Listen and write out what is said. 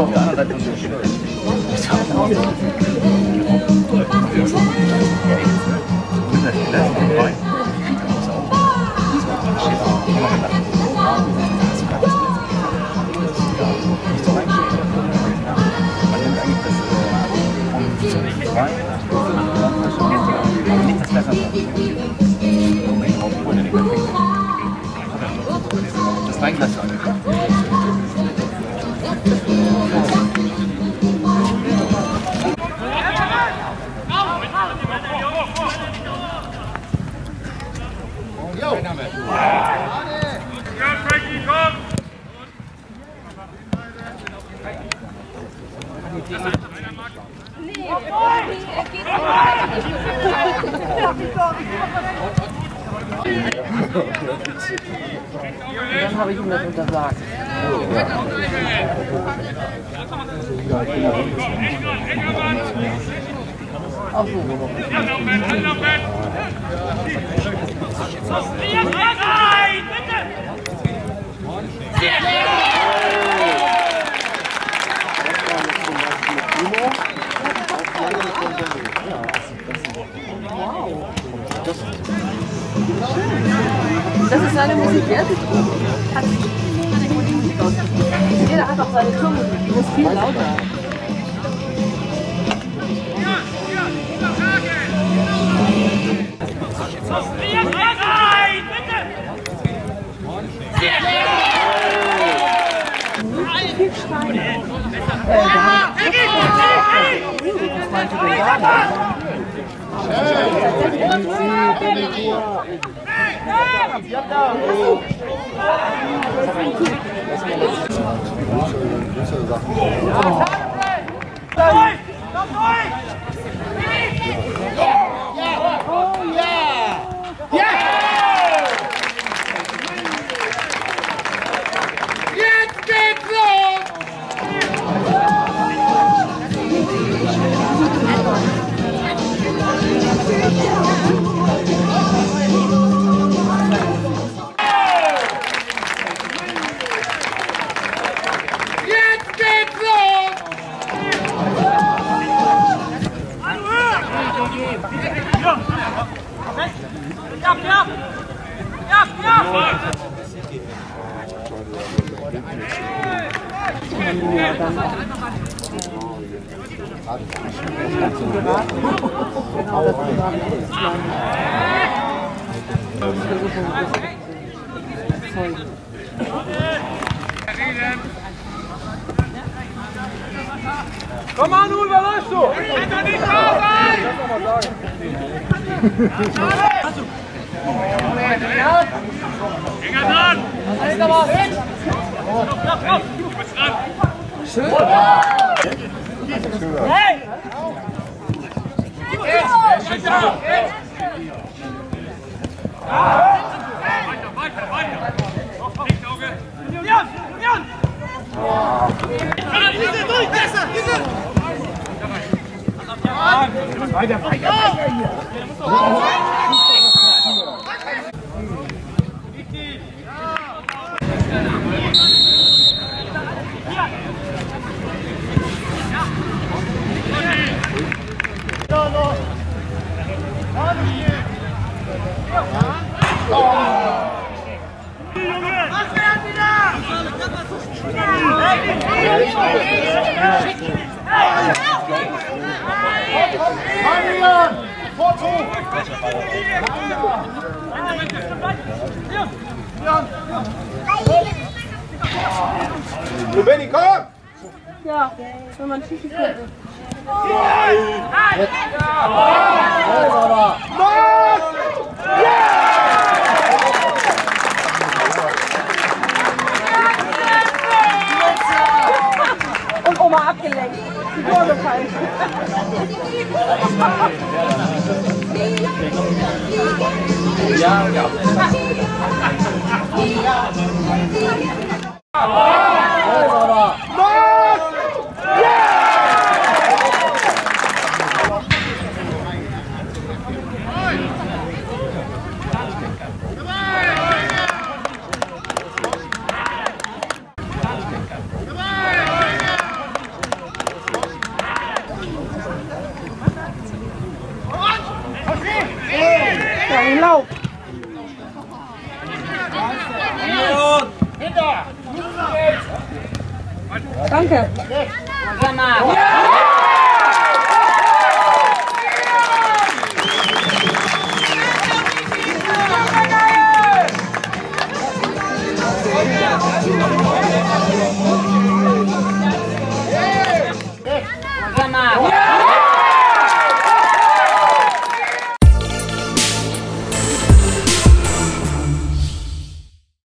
auf der anderen Seite so schön. Das Weinglas angekommen. Dann habe ich ihm das untersagt. Ach so. Das ist seine Musik, der hat die Musik ausgesucht. Jeder hat auch seine Zunge, die muss viel lauter. Viel schreien. Was meinst du denn da? Komm an, Ullmann, läufst du! Wenn du nicht drauf ein! Finger dran! Alles da was! Du bist dran! Schön! Hey! Weiter! Nicht Auge! Jan! Durch! Besser! Weiter hier! Benni, komm! Ja, wenn man schießen könnte. Und Oma abgelenkt. Die Tore gefallen. Ja. Lauf! Danke! Ja!